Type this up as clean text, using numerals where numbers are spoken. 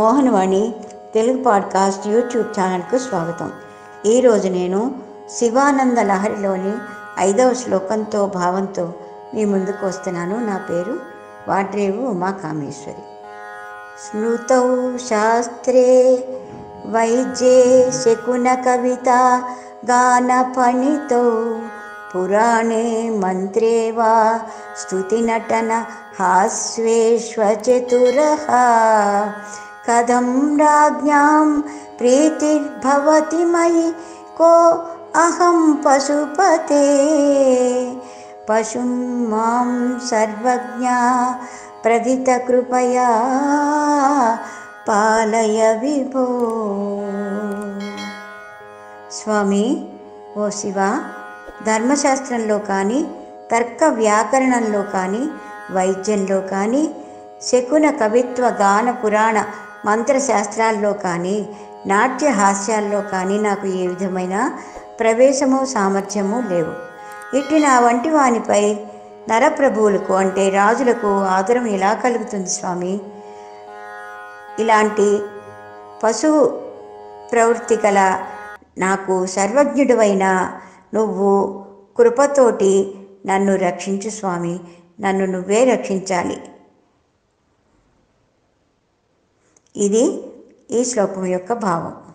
Mohanavani Telugu podcast YouTube ఛానల్కు స్వాగతం. ఈరోజు నేను శివానంద లహరిలోని 5వ శ్లోకంతో భావంతో మీ ముందుకు వస్తున్నాను. నా పేరు వాడ్రేవు ఉమాకామేశ్వరి. స్మృతౌ శాస్త్రే వైద్యే శకున కవిత గాన పణితౌ పురాణే మంత్రే వా స్తుతి నటన హాస్యేష్వచతురః కథం రాజ్ఞాం ప్రీతిర్భవతి మయి కో అహం పశుపతే పశుం మాం సర్వజ్ఞా ప్రదిత కృపయా పాలయ విభో. స్వామి, ఓ శివ, ధర్మశాస్త్రంలో కానీ, తర్క వ్యాకరణంలో కానీ, వైద్యంలో కానీ, శకున కవిత్వ గాన పురాణ మంత్రశాస్త్రాల్లో కానీ, నాట్య హాస్యాల్లో కానీ నాకు ఏ విధమైన ప్రవేశము సామర్థ్యము లేవు. ఇట్టి నా వంటి వానిపై నరప్రభువులకు అంటే రాజులకు ఆదరం ఎలా కలుగుతుంది స్వామి? ఇలాంటి పశువు ప్రవృత్తి గల నాకు సర్వజ్ఞుడివైన నువ్వు కృపతోటి నన్ను రక్షించు స్వామి. నన్ను నువ్వే రక్షించాలి. ఇది ఈ శ్లోకం యొక్క భావం.